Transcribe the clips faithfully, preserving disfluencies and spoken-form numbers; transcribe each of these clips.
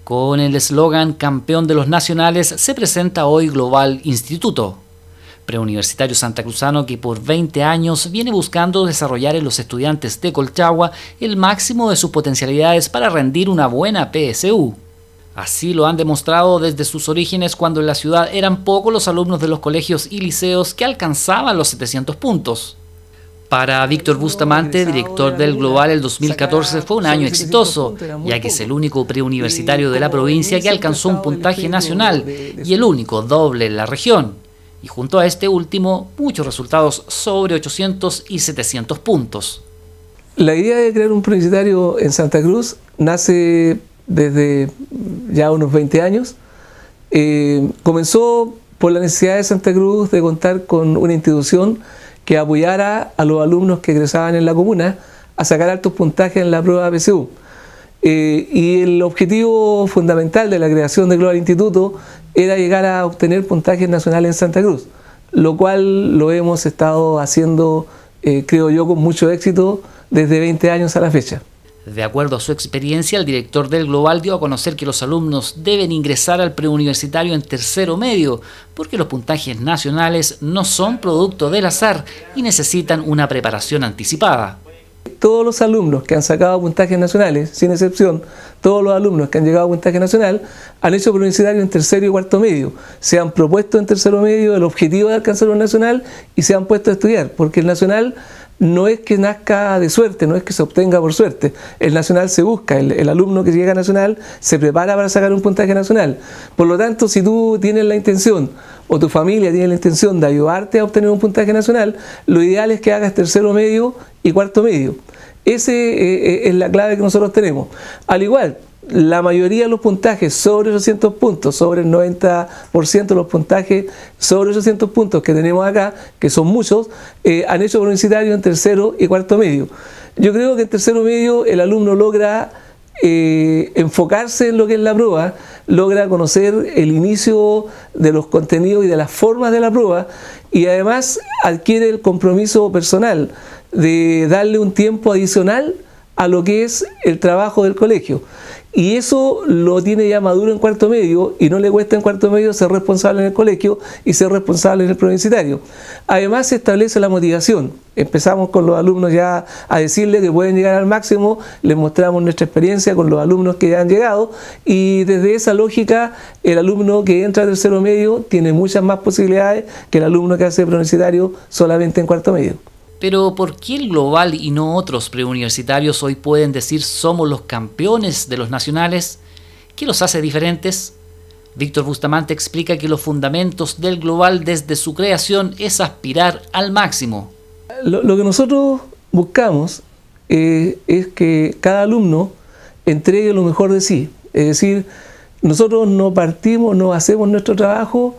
Con el eslogan Campeón de los Nacionales se presenta hoy Global Instituto, preuniversitario santacruzano que por veinte años viene buscando desarrollar en los estudiantes de Colchagua el máximo de sus potencialidades para rendir una buena P S U. Así lo han demostrado desde sus orígenes, cuando en la ciudad eran pocos los alumnos de los colegios y liceos que alcanzaban los setecientos puntos. Para Víctor Bustamante, director del Global, el dos mil catorce fue un año exitoso, ya que es el único preuniversitario de la provincia que alcanzó un puntaje nacional y el único doble en la región. Y junto a este último, muchos resultados sobre ochocientos y setecientos puntos. La idea de crear un preuniversitario en Santa Cruz nace desde ya unos veinte años. Eh, comenzó por la necesidad de Santa Cruz de contar con una institución que apoyara a los alumnos que egresaban en la comuna a sacar altos puntajes en la prueba P S U. Eh, y el objetivo fundamental de la creación de Global Instituto era llegar a obtener puntajes nacionales en Santa Cruz, lo cual lo hemos estado haciendo, eh, creo yo, con mucho éxito desde veinte años a la fecha. De acuerdo a su experiencia, el director del Global dio a conocer que los alumnos deben ingresar al preuniversitario en tercero medio, porque los puntajes nacionales no son producto del azar y necesitan una preparación anticipada. Todos los alumnos que han sacado puntajes nacionales, sin excepción, todos los alumnos que han llegado a puntaje nacional, han hecho preuniversitario en tercero y cuarto medio. Se han propuesto en tercero medio el objetivo de alcanzar un nacional y se han puesto a estudiar, porque el nacional no es que nazca de suerte, no es que se obtenga por suerte. El nacional se busca, el, el alumno que llega a nacional se prepara para sacar un puntaje nacional. Por lo tanto, si tú tienes la intención o tu familia tiene la intención de ayudarte a obtener un puntaje nacional, lo ideal es que hagas tercero medio y cuarto medio. Esa eh, es la clave que nosotros tenemos. Al igual, la mayoría de los puntajes sobre ochocientos puntos, sobre el noventa por ciento de los puntajes sobre ochocientos puntos que tenemos acá, que son muchos, eh, han hecho preuniversitario en tercero y cuarto medio. Yo creo que en tercero medio el alumno logra eh, enfocarse en lo que es la prueba, logra conocer el inicio de los contenidos y de las formas de la prueba, y además adquiere el compromiso personal de darle un tiempo adicional a lo que es el trabajo del colegio. Y eso lo tiene ya maduro en cuarto medio y no le cuesta en cuarto medio ser responsable en el colegio y ser responsable en el preuniversitario. Además se establece la motivación. Empezamos con los alumnos ya a decirle que pueden llegar al máximo, les mostramos nuestra experiencia con los alumnos que ya han llegado, y desde esa lógica el alumno que entra a tercero medio tiene muchas más posibilidades que el alumno que hace preuniversitario solamente en cuarto medio. Pero ¿por qué el Global y no otros preuniversitarios hoy pueden decir somos los campeones de los nacionales? ¿Qué los hace diferentes? Víctor Bustamante explica que los fundamentos del Global desde su creación es aspirar al máximo. Lo, lo que nosotros buscamos eh, es que cada alumno entregue lo mejor de sí. Es decir, nosotros no partimos, no hacemos nuestro trabajo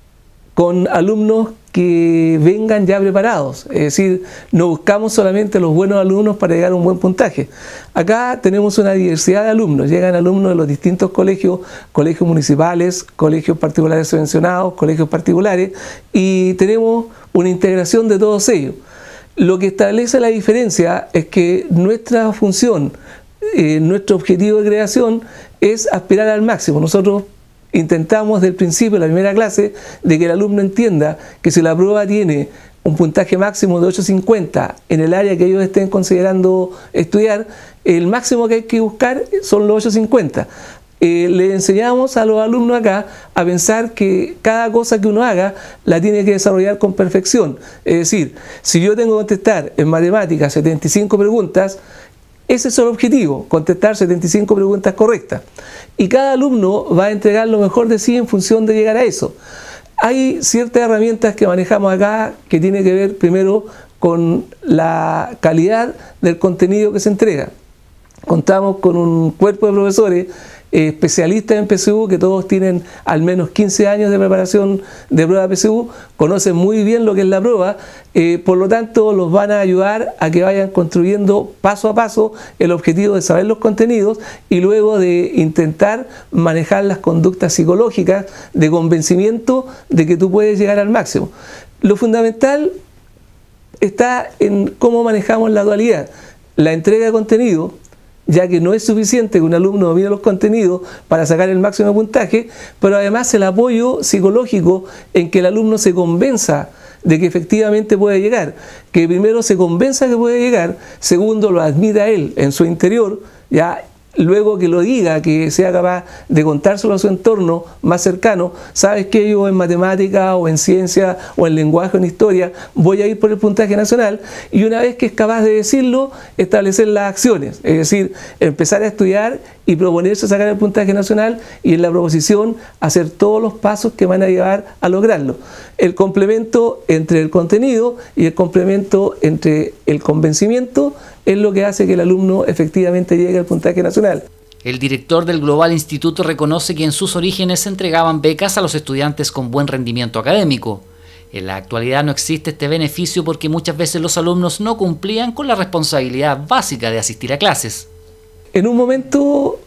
con alumnos que vengan ya preparados, es decir, no buscamos solamente los buenos alumnos para llegar a un buen puntaje. Acá tenemos una diversidad de alumnos, llegan alumnos de los distintos colegios, colegios municipales, colegios particulares subvencionados, colegios particulares, y tenemos una integración de todos ellos. Lo que establece la diferencia es que nuestra función, eh, nuestro objetivo de creación es aspirar al máximo. Nosotros intentamos desde el principio, de la primera clase, de que el alumno entienda que si la prueba tiene un puntaje máximo de ocho cincuenta en el área que ellos estén considerando estudiar, el máximo que hay que buscar son los ocho cincuenta. Eh, le enseñamos a los alumnos acá a pensar que cada cosa que uno haga la tiene que desarrollar con perfección. Es decir, si yo tengo que contestar en matemáticas setenta y cinco preguntas, ese es el objetivo, contestar setenta y cinco preguntas correctas. Y cada alumno va a entregar lo mejor de sí en función de llegar a eso. Hay ciertas herramientas que manejamos acá que tienen que ver primero con la calidad del contenido que se entrega. Contamos con un cuerpo de profesores eh, especialistas en P S U, que todos tienen al menos quince años de preparación de prueba P S U, conocen muy bien lo que es la prueba, eh, por lo tanto los van a ayudar a que vayan construyendo paso a paso el objetivo de saber los contenidos y luego de intentar manejar las conductas psicológicas de convencimiento de que tú puedes llegar al máximo. Lo fundamental está en cómo manejamos la dualidad, la entrega de contenido ya que no es suficiente que un alumno domine los contenidos para sacar el máximo puntaje, pero además el apoyo psicológico en que el alumno se convenza de que efectivamente puede llegar, que primero se convenza que puede llegar, segundo lo admita él en su interior, ya luego que lo diga, que sea capaz de contárselo a su entorno más cercano. Sabes que yo en matemática o en ciencia o en lenguaje o en historia voy a ir por el puntaje nacional, y una vez que es capaz de decirlo, establecer las acciones, es decir, empezar a estudiar y proponerse sacar el puntaje nacional, y en la proposición hacer todos los pasos que van a llevar a lograrlo. El complemento entre el contenido y el complemento entre el convencimiento es lo que hace que el alumno efectivamente llegue al puntaje nacional. El director del Global Instituto reconoce que en sus orígenes se entregaban becas a los estudiantes con buen rendimiento académico. En la actualidad no existe este beneficio porque muchas veces los alumnos no cumplían con la responsabilidad básica de asistir a clases. En un momento,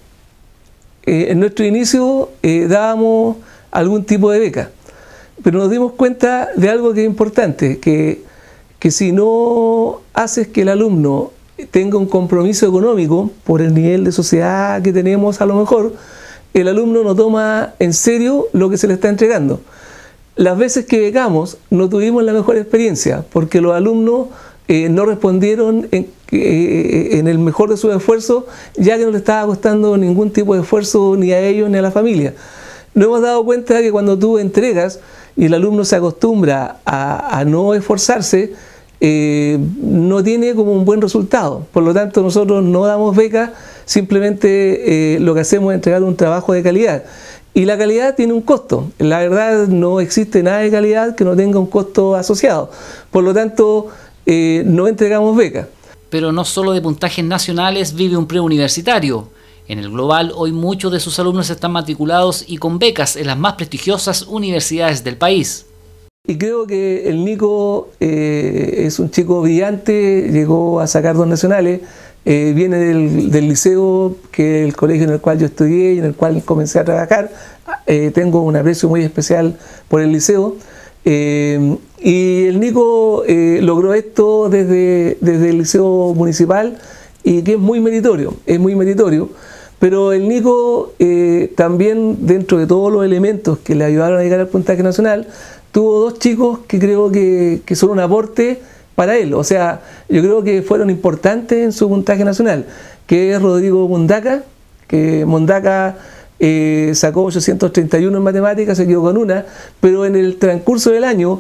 eh, en nuestro inicio, eh, dábamos algún tipo de beca, pero nos dimos cuenta de algo que es importante, que, que si no haces que el alumno tenga un compromiso económico por el nivel de sociedad que tenemos, a lo mejor el alumno no toma en serio lo que se le está entregando. Las veces que becamos no tuvimos la mejor experiencia porque los alumnos eh, no respondieron en, eh, en el mejor de sus esfuerzos, ya que no le estaba costando ningún tipo de esfuerzo ni a ellos ni a la familia. Nos hemos dado cuenta de que cuando tú entregas y el alumno se acostumbra a, a no esforzarse, Eh, no tiene como un buen resultado. Por lo tanto, nosotros no damos becas, simplemente eh, lo que hacemos es entregar un trabajo de calidad. Y la calidad tiene un costo. La verdad, no existe nada de calidad que no tenga un costo asociado. Por lo tanto, eh, no entregamos becas. Pero no solo de puntajes nacionales vive un preuniversitario. En el Global, hoy muchos de sus alumnos están matriculados y con becas en las más prestigiosas universidades del país. Y creo que el Nico eh, es un chico brillante, llegó a sacar dos nacionales, eh, viene del, del liceo, que es el colegio en el cual yo estudié y en el cual comencé a trabajar. Eh, tengo un aprecio muy especial por el liceo. Eh, y el Nico eh, logró esto desde, desde el liceo municipal, y que es muy meritorio, es muy meritorio. Pero el Nico eh, también, dentro de todos los elementos que le ayudaron a llegar al puntaje nacional, tuvo dos chicos que creo que, que son un aporte para él. O sea, yo creo que fueron importantes en su puntaje nacional, que es Rodrigo Mondaca, que Mondaca eh, sacó ochocientos treinta y uno en matemáticas, se equivocó en una, pero en el transcurso del año,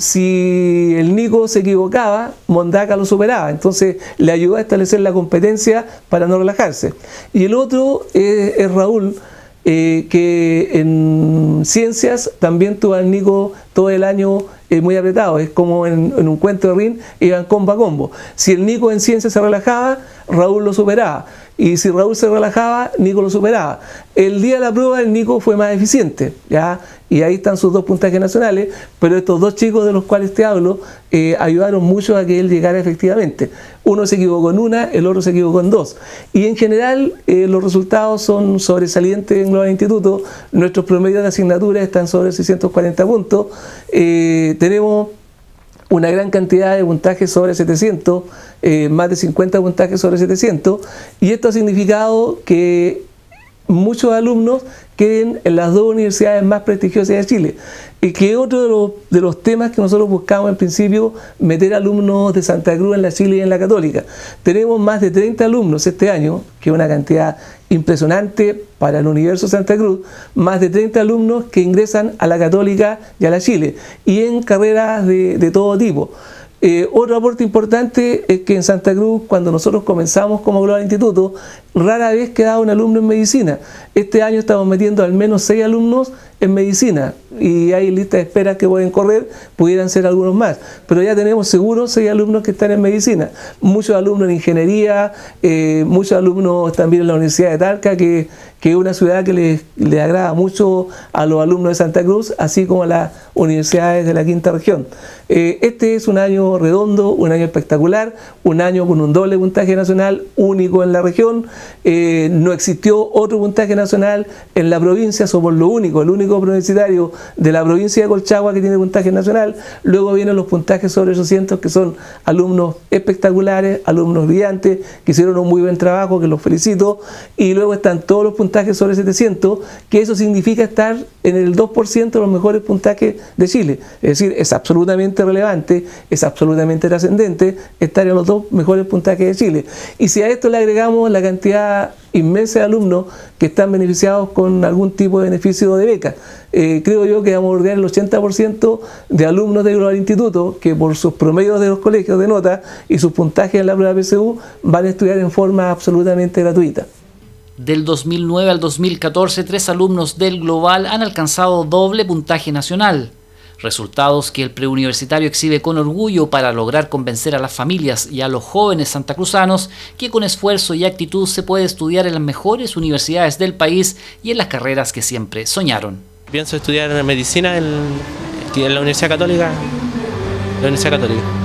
si el Nico se equivocaba, Mondaca lo superaba, entonces le ayudó a establecer la competencia para no relajarse. Y el otro es, es Raúl, Eh, que en ciencias también tuvo al Nico todo el año eh, muy apretado, es como en, en un cuento de Rin, iban combo a combo. Si el Nico en ciencias se relajaba, Raúl lo superaba, y si Raúl se relajaba, Nico lo superaba. El día de la prueba el Nico fue más eficiente, ¿ya? Y ahí están sus dos puntajes nacionales, pero estos dos chicos de los cuales te hablo eh, ayudaron mucho a que él llegara efectivamente. Uno se equivocó en una, el otro se equivocó en dos. Y en general eh, los resultados son sobresalientes en Global Instituto. Nuestros promedios de asignaturas están sobre seiscientos cuarenta puntos. Eh, tenemos una gran cantidad de puntajes sobre setecientos, eh, más de cincuenta puntajes sobre setecientos, y esto ha significado que muchos alumnos queden en las dos universidades más prestigiosas de Chile, y que otro de los, de los temas que nosotros buscamos en principio, meter alumnos de Santa Cruz en la Chile y en la Católica. Tenemos más de treinta alumnos este año, que es una cantidad impresionante para el universo Santa Cruz, más de treinta alumnos que ingresan a la Católica y a la Chile, y en carreras de, de todo tipo. Eh, otro aporte importante es que en Santa Cruz, cuando nosotros comenzamos como Global Instituto, rara vez quedaba un alumno en medicina. Este año estamos metiendo al menos seis alumnos en medicina, y hay listas de espera que pueden correr, pudieran ser algunos más, pero ya tenemos seguros seis alumnos que están en medicina, muchos alumnos en ingeniería, eh, muchos alumnos también en la Universidad de Talca, que, que es una ciudad que le, le agrada mucho a los alumnos de Santa Cruz, así como a las universidades de la quinta región. Eh, este es un año redondo, un año espectacular, un año con un doble puntaje nacional único en la región. Eh, no existió otro puntaje nacional en la provincia, somos lo único, el único Técnico Preuniversitario de la provincia de Colchagua, que tiene puntaje nacional. Luego vienen los puntajes sobre ochocientos, que son alumnos espectaculares, alumnos brillantes, que hicieron un muy buen trabajo, que los felicito. Y luego están todos los puntajes sobre setecientos, que eso significa estar en el dos por ciento de los mejores puntajes de Chile. Es decir, es absolutamente relevante, es absolutamente trascendente estar en los dos mejores puntajes de Chile. Y si a esto le agregamos la cantidad inmensa de alumnos que están beneficiados con algún tipo de beneficio de beca, eh, creo yo que vamos a bordear el ochenta por ciento de alumnos de Global Instituto que por sus promedios de los colegios de nota y sus puntajes en la prueba P S U van a estudiar en forma absolutamente gratuita. Del dos mil nueve al dos mil catorce, tres alumnos del Global han alcanzado doble puntaje nacional. Resultados que el preuniversitario exhibe con orgullo para lograr convencer a las familias y a los jóvenes santacruzanos que con esfuerzo y actitud se puede estudiar en las mejores universidades del país y en las carreras que siempre soñaron. Pienso estudiar medicina en, en la Universidad Católica, la Universidad Católica.